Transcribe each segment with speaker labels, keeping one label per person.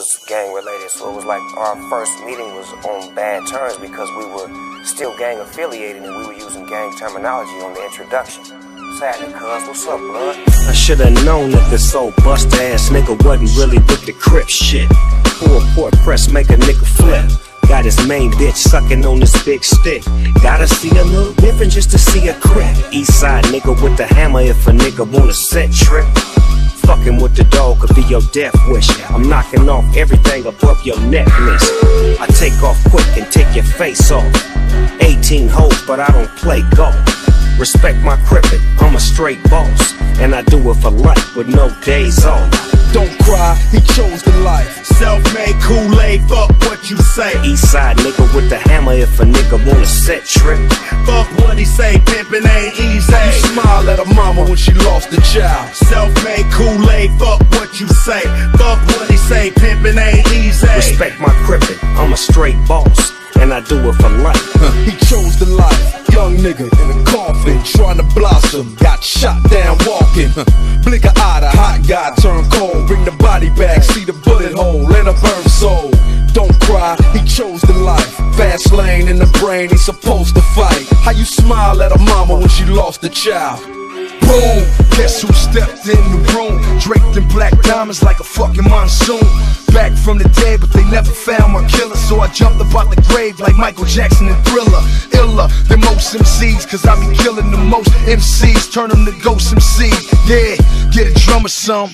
Speaker 1: was gang related, so it was like our first meeting was on bad terms because we were still gang affiliated and we were using gang terminology on the introduction. Sadly, cuz, what's up, blood?
Speaker 2: I should've known that this old bust-ass nigga wasn't really with the Crip shit. Pull a port press, make a nigga flip. Got his main bitch sucking on this big stick. Gotta see a little different just to see a Crip. Eastside nigga with the hammer if a nigga want a set trip. Fucking with the dog could be your death wish. I'm knocking off everything above your necklace. I take off quick and take your face off. 18 hoes, but I don't play golf. Respect my crippin', I'm a straight boss. And I do it for life with no days off.
Speaker 3: Don't cry, he chose the life. Self-made Kool-Aid, fuck what you say.
Speaker 2: Eastside nigga with the hammer if a nigga want a set trip.
Speaker 3: Fuck what he say, pimpin' ain't easy. You smile at her mama when she lost a child. Self-made Kool-Aid, fuck what you say. Fuck what he say, pimpin' ain't easy.
Speaker 2: Respect my crippin', I'm a straight boss. And I do it for life.
Speaker 3: He chose the life. Young nigga in a coffin, trying to blossom. Got shot down walking. Blink an eye, the hot guy turn cold. Bring the body back, see the bullet hole in a burned soul. Don't cry, he chose the life. Fast lane in the brain, he's supposed to fight. How you smile at a mama when she lost a child? Boom, guess who stepped in the room? Draped in black diamonds like a fucking monsoon. Back from the dead, but they never found my killer. So I jumped up out the grave like Michael Jackson and Thriller. Iller than most MCs, cause I be killing the most MCs. Turn them to ghost MCs. Yeah, get a drum or some.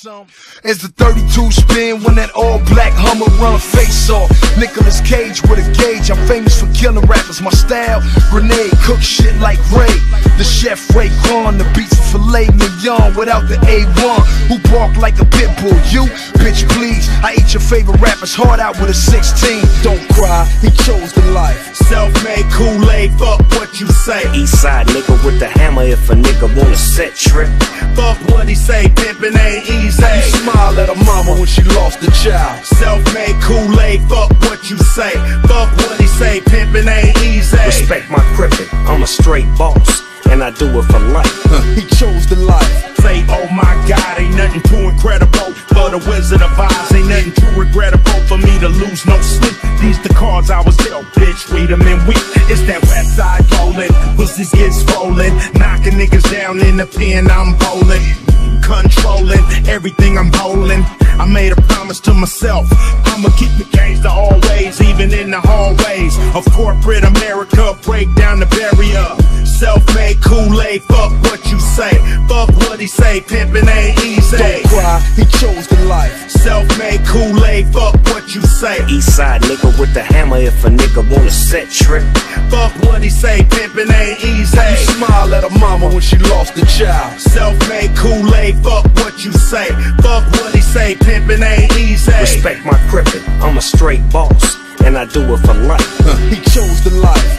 Speaker 3: As the 32 spin when that all black Hummer run face off. Nicolas Cage with a gauge, I'm famous for killing rappers. My style, grenade, cook shit like Ray. The chef Ray Kwan, the beats of filet mignon without the A1. Who bark like a pit bull? You, bitch please. I eat your favorite rapper's heart out with a 16. Don't cry, he chose the life. Self-made Kool-Aid, fuck what you say.
Speaker 2: Eastside nigga with the hammer if a nigga want a set trip.
Speaker 3: Fuck what he say, pimpin' ain't easy. You smile at her mama when she lost a child. Self-made Kool-Aid, fuck what you say. Fuck what he say, pimpin' ain't easy.
Speaker 2: Respect my crippin', I'm a straight boss. And I do it for life.
Speaker 3: He chose the life. Say, oh my God, ain't nothing too incredible for the Wizard of Oz. Ain't nothing too regrettable for me to lose no sleep. These the cards I was dealt, bitch. Read them in weak. It's that west side rolling. Pussies get swollen. Knocking niggas down in the pen, I'm bowling. Controlling everything I'm holding. I made a promise to myself, I'ma keep the gangsta always, even in the hallways of corporate America. Break down the barrier. Self-made Kool-Aid, fuck what you say. Fuck what he say, pimpin' ain't easy. Don't cry, he chose the life. Self-made Kool-Aid, fuck what you say.
Speaker 2: Eastside nigga with the hammer if a nigga want a set trip.
Speaker 3: Fuck what he say, pimpin' ain't easy. You smile at her mama when she lost a child. Self-made Kool-Aid, fuck what you say. Fuck what he say, pimpin' ain't easy.
Speaker 2: Respect my crippin', I'm a straight boss. And I do it for life.
Speaker 3: He chose the life.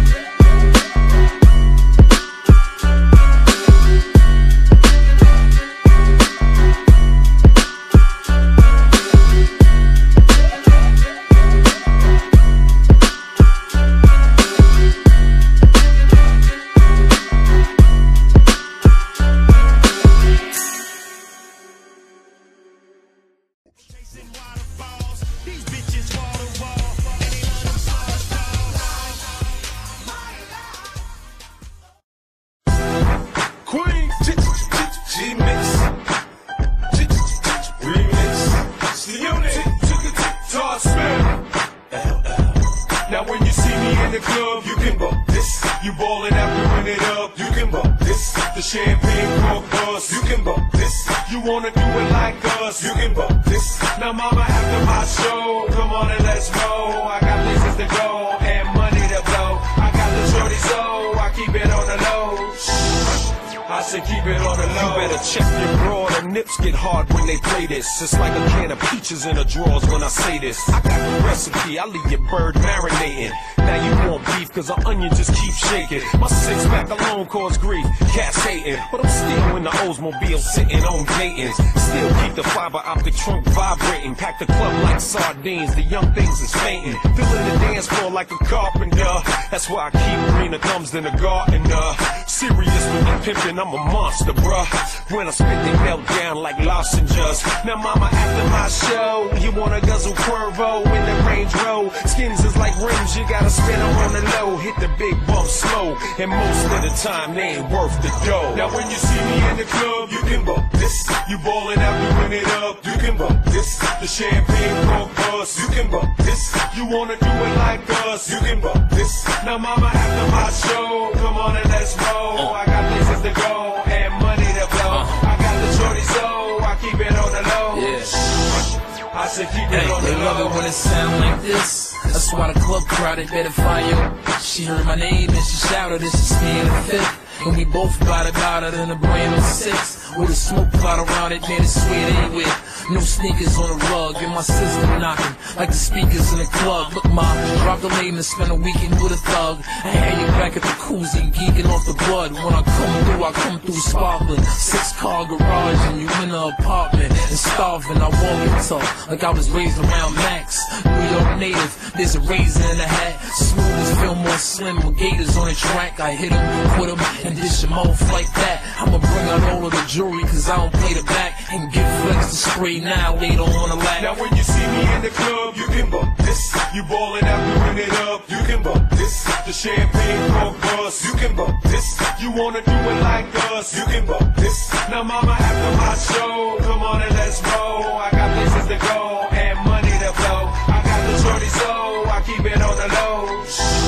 Speaker 4: It's like a can of peaches in the drawers when I say this. I got the recipe, I leave your bird marinating. Now you want beef cause the onion just keeps shaking. My six-pack alone cause grief, cats hating. But I'm still in the Oldsmobile sitting on Dayton's. Still keep the fiber optic trunk vibrating. Pack the club like sardines, the young things is fainting. Filling the dance floor like a carpenter. That's why I keep greener thumbs than a gardener. Serious with the pimpin', I'm a monster, bruh. When I spit, they melt down like lozenges. Now mama, after my show, you wanna guzzle Cuervo in the Range Road. Skins is like rims, you gotta spin them on the low. Hit the big bump slow, and most of the time they ain't worth the dough. Now when you see me in the club, you can bump this. You ballin' out, doing it up, you can bump this. The champagne cork bus, you can bump this. You wanna do it like us, you can bump this. Now mama, after my show, come on and let's roll. I got places to go and money to blow. I got the shorty so I keep it on the low. Yeah. I said keep it on the low.
Speaker 5: They love it when it sound like this. That's why the club crowded better find you. She heard my name and she shouted, this is me in the fifth. And we both got it in a brand new 6 with a smoke cloud around it, man, it's sweet anyway. No sneakers on the rug, and my system knocking like the speakers in the club. Look, ma, drop the lane and spend a weekend with a thug. I had you back at the koozie, geeking off the blood. When I come through sparkling. 6-car garage, and you in an apartment. And starving, I walk and talk like I was raised around Max. New York native, there's a raisin in the hat. Smooth as Fillmore Slim with gators on the track. I hit him, put him, and dish him off like that. I'ma bring out all of the jewelry, cause I don't play the back. And get flex the spray now, later on the lap.
Speaker 4: Now when you see me in the club, you can bump this. You ballin' out, doing it up, you can bump this. The champagne cork bus, you can bump this. You wanna do it like us, you can bump this. Now mama, after my show, come on and let's roll. I got places to go and money to blow. I got the shorty so I keep it on the low.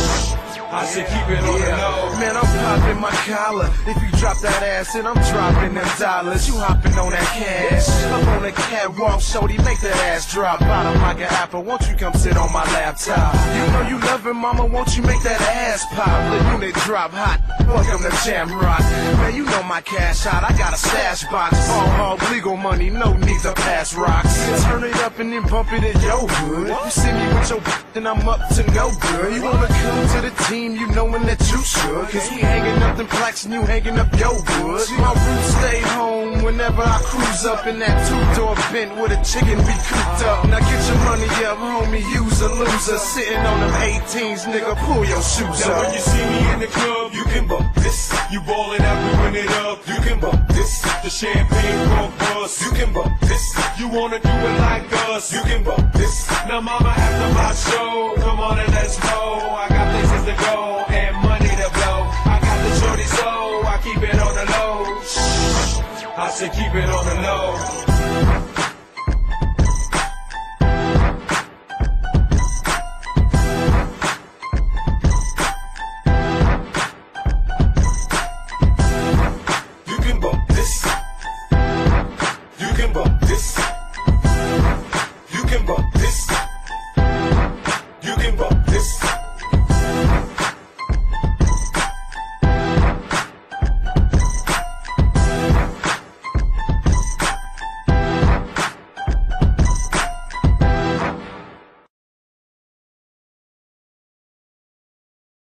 Speaker 4: I said keep it on the low.
Speaker 3: Man, I'm popping my collar. If you drop that ass, then I'm dropping them dollars. You hopping on that cash. I'm on the catwalk, shorty, make that ass drop. Bottom like an apple, won't you come sit on my laptop? You know you love it, mama, won't you make that ass pop? The unit drop hot, welcome to Jamrock. Man, you know my cash out, I got a stash box. All legal money, no need to pass rocks. Turn it up and then bump it in your hood. You see me with your then I'm up to no good. You wanna come to the team, you knowin' that you should. Cause we hanging up them plaques and you hanging up your wood. My roots stay home whenever I cruise up in that 2-door Bent with a chicken be cooped up. Now get your money up, homie, you's a loser. Sitting on them 18s, nigga, pull your shoes
Speaker 4: now
Speaker 3: up.
Speaker 4: when you see me in the club, you can bump this. You ballin' out, doing it up, you can bump this. The champagne cork bus, you can bump this. You wanna do it like us, you can bump this. Now mama, after my show, come on and let's roll. I got places to go and money to blow. I got the shorty so I keep it on the low. I said keep it on the low.